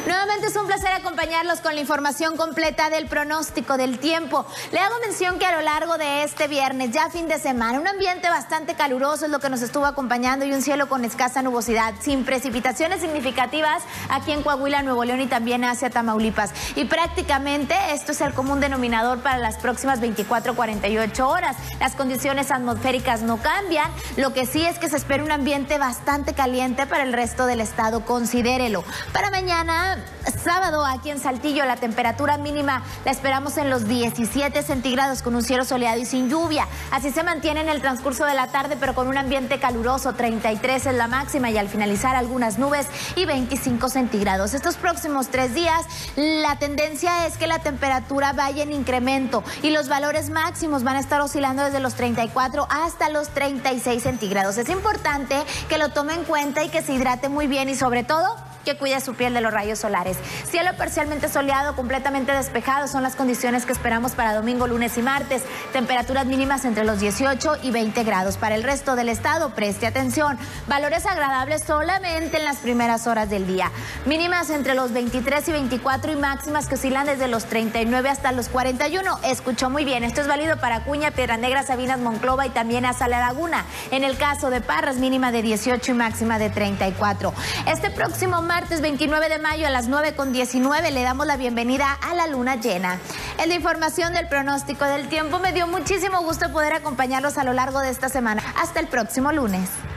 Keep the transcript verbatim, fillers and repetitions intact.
Nuevamente es un placer acompañarlos con la información completa del pronóstico del tiempo. Le hago mención que a lo largo de este viernes, ya fin de semana, un ambiente bastante caluroso es lo que nos estuvo acompañando y un cielo con escasa nubosidad, sin precipitaciones significativas aquí en Coahuila, Nuevo León y también hacia Tamaulipas. Y prácticamente esto es el común denominador para las próximas veinticuatro a cuarenta y ocho horas. Las condiciones atmosféricas no cambian, lo que sí es que se espera un ambiente bastante caliente para el resto del estado, considérelo. Para mañana, sábado, aquí en Saltillo, la temperatura mínima la esperamos en los diecisiete centígrados con un cielo soleado y sin lluvia. Así se mantiene en el transcurso de la tarde, pero con un ambiente caluroso, treinta y tres es la máxima y al finalizar algunas nubes y veinticinco centígrados. Estos próximos tres días, la tendencia es que la temperatura vaya en incremento y los valores máximos van a estar oscilando desde los treinta y cuatro hasta los treinta y seis centígrados. Es importante que lo tome en cuenta y que se hidrate muy bien y sobre todo que cuide su piel de los rayos solares. Cielo parcialmente soleado, completamente despejado son las condiciones que esperamos para domingo, lunes y martes. Temperaturas mínimas entre los dieciocho y veinte grados. Para el resto del estado, preste atención. Valores agradables solamente en las primeras horas del día. Mínimas entre los veintitrés y veinticuatro y máximas que oscilan desde los treinta y nueve hasta los cuarenta y uno. Escuchó muy bien. Esto es válido para Acuña, Piedras Negras, Sabinas, Monclova y también hasta La Laguna. En el caso de Parras, mínima de dieciocho y máxima de treinta y cuatro. Este próximo martes Martes veintinueve de mayo a las nueve con diecinueve le damos la bienvenida a la luna llena. En la información del pronóstico del tiempo me dio muchísimo gusto poder acompañarlos a lo largo de esta semana. Hasta el próximo lunes.